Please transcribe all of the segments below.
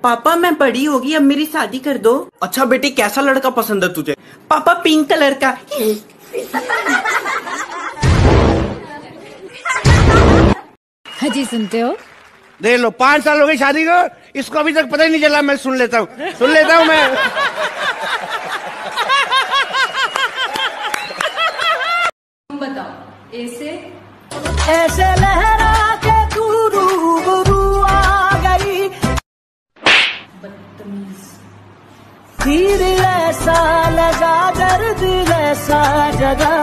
पापा मैं बड़ी होगी, अब मेरी शादी कर दो। अच्छा बेटी, कैसा लड़का पसंद है तुझे? पापा पिंक कलर का। हजी सुनते हो? देख लो, 5 साल हो गई शादी को, इसको अभी तक पता ही नहीं चला। मैं सुन लेता हूँ मैं। बताओ। ऐसे लहरा के तू रूबरू आ गई, बदतमीज। तीर ऐसा लगा, दर्द ऐसा जगा।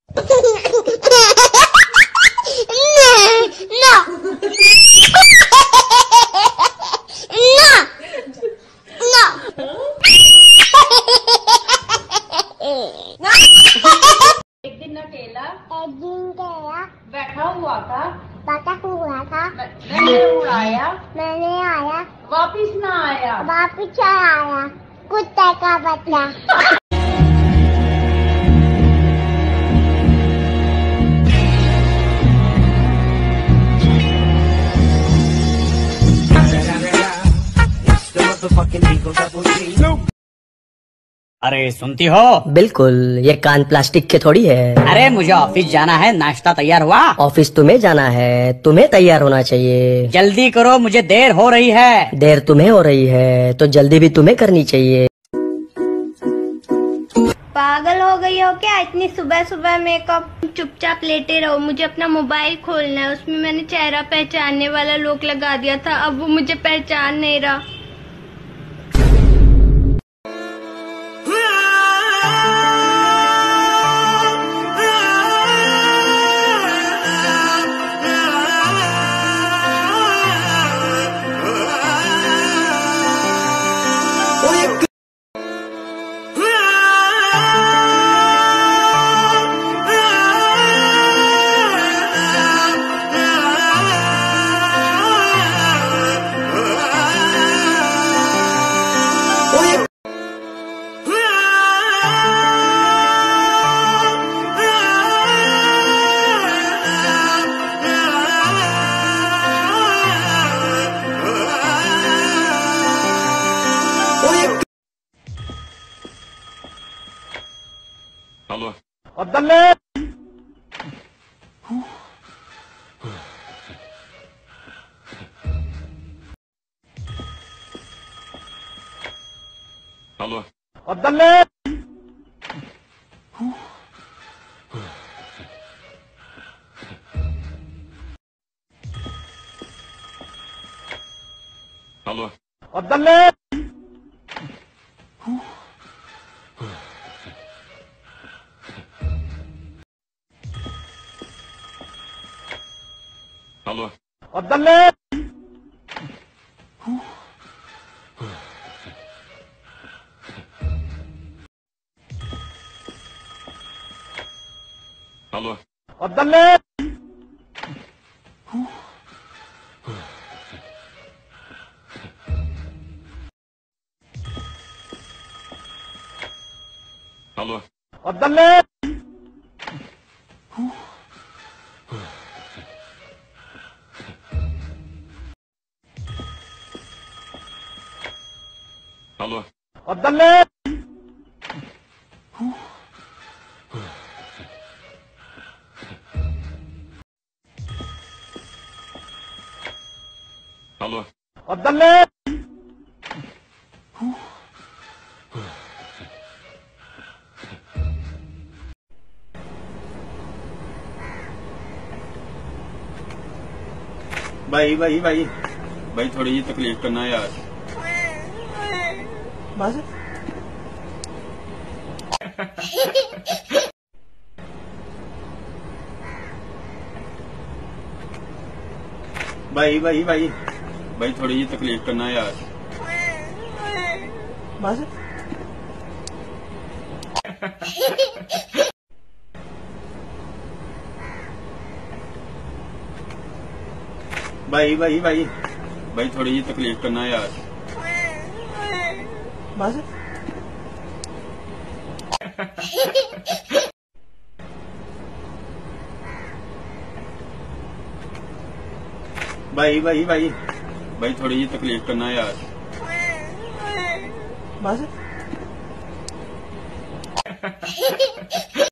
एक दिन अकेला बैठा हुआ था, मैंने उड़ाया, वापिस ना आया, कुत्ते का बच्चा। अरे सुनती हो? बिल्कुल, ये कान प्लास्टिक के थोड़ी है। अरे मुझे ऑफिस जाना है, नाश्ता तैयार हुआ? ऑफिस तुम्हें जाना है, तुम्हें तैयार होना चाहिए। जल्दी करो, मुझे देर हो रही है। देर तुम्हें हो रही है तो जल्दी भी तुम्हें करनी चाहिए। पागल हो गई हो क्या? इतनी सुबह सुबह मेकअप। चुपचाप लेटे रहो, मुझे अपना मोबाइल खोलना है। उसमें मैंने चेहरा पहचानने वाला लॉक लगा दिया था, अब वो मुझे पहचान नहीं रहा। अब्दुल्ले अब्दुल्ले अब्दुल्ले अब्दुल्ले अब्दुल्ले अब्दुल्ले अब्दुल्ले अब्दुल्ले भाई थोड़ी जी तकलीफ करना यार। बस भाई थोड़ी जी तकलीफ करना यार। बस भाई थोड़ी जी तकलीफ करना यार। बस भाई थोड़ी जी तकलीफ करना यार। बस